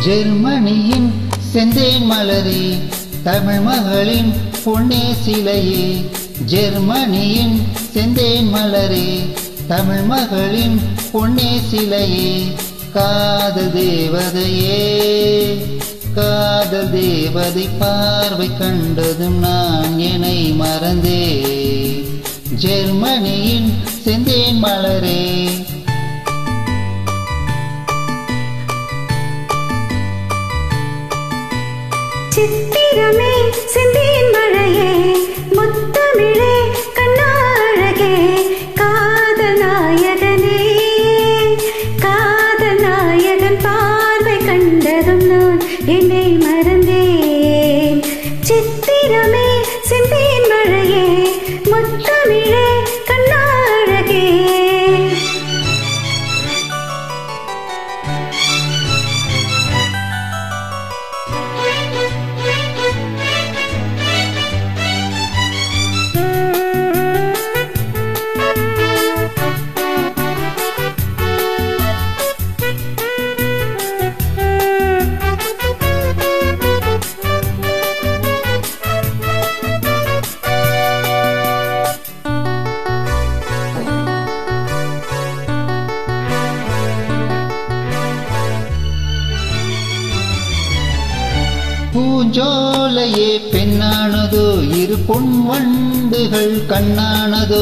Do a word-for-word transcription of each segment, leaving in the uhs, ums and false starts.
ஜெர்மனியின் செந்தேன் மலரே தமிழ் மகளின் பொன்னே சிலையே. ஜெர்மனியின் செந்தேன் மலரே தமிழ் மகளின் பொன்னே சிலையே. காதல் தேவதையே காதல் தேவதை பார்வை கண்டதும் நான் என்னை மறந்தே. ஜெர்மனியின் செந்தேன் மலரே சித்திரமே செந்தேன் மழையே முத்தமிழே கண்ணழகே. காதல் நாயகனே காதல் நாயகன் பார்வை கண்டதும் நான் என்னை மறந்தேன். சித்திரமே செந்தேன் மழையே முத்தமிழே கண்ணழகே. பூஞ்சோலையே பெண்ணானதோ இரு பொன் வண்டுகள் கண்ணானதோ.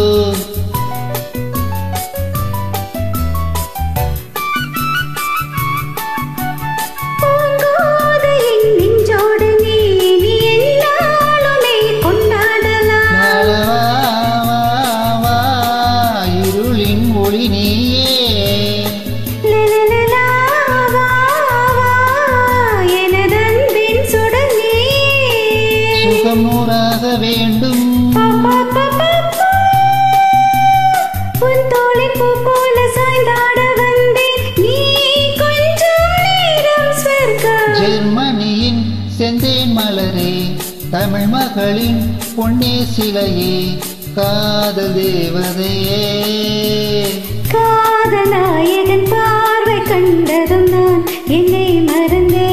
இருளின் ஒளி நீயே நூறாக வேண்டும். உன் தோளை பூ போல சாய்ந்தாட வந்தேன் நீ கொஞ்சம் நேரம் சொர்க்கம். ஜெர்மனியின் செந்தேன் மலரே தமிழ் மகளின் பொன்னே சிலையே. காதல் தேவதையே காதல் நாயகன் பார்வை கண்டதும் நான் என்னை மறந்தேன்.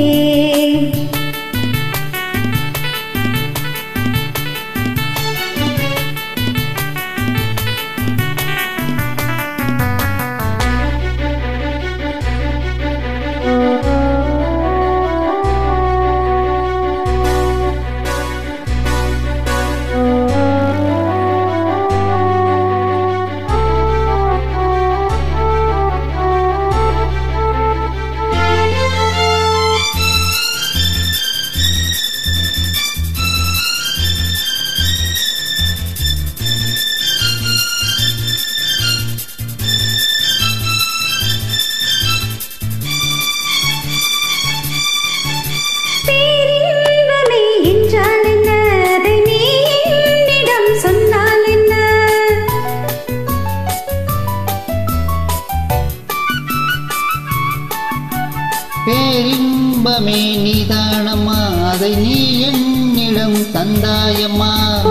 பேரின்பமே நீதானம்மா அதை நீ என்னிடம் தந்தாயம்மா.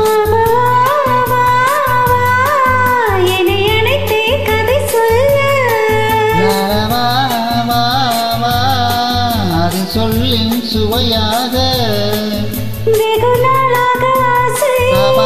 என்னை அழைத்தே கதை சொல்ல அது சொல்லின் சுவையாக வெகு நாளாக ஆசை.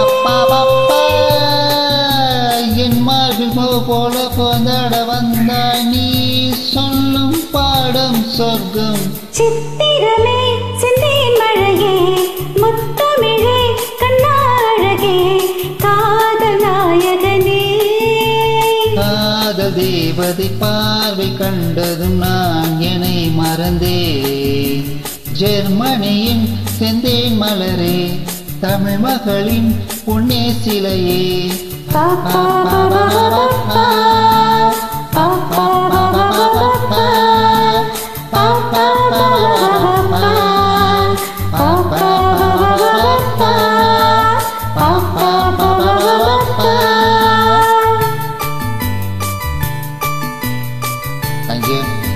என் மார்பில் போல கொண்டாட வந்தாய் நீ சொல்லும் பாடம் சொர்க்கம். சித்திரமே செந்தேன் மழையே முத்தமிழே கண்ணழகே. காதல் நாயகனே காதல் தேவதை பார்வை கண்டதும் நான் என்னை மறந்தே. ஜெர்மனியின் செந்தேன் மலரே தமிழ் மகளின் பொன்னே சிலையே. பாப்பா Thank you.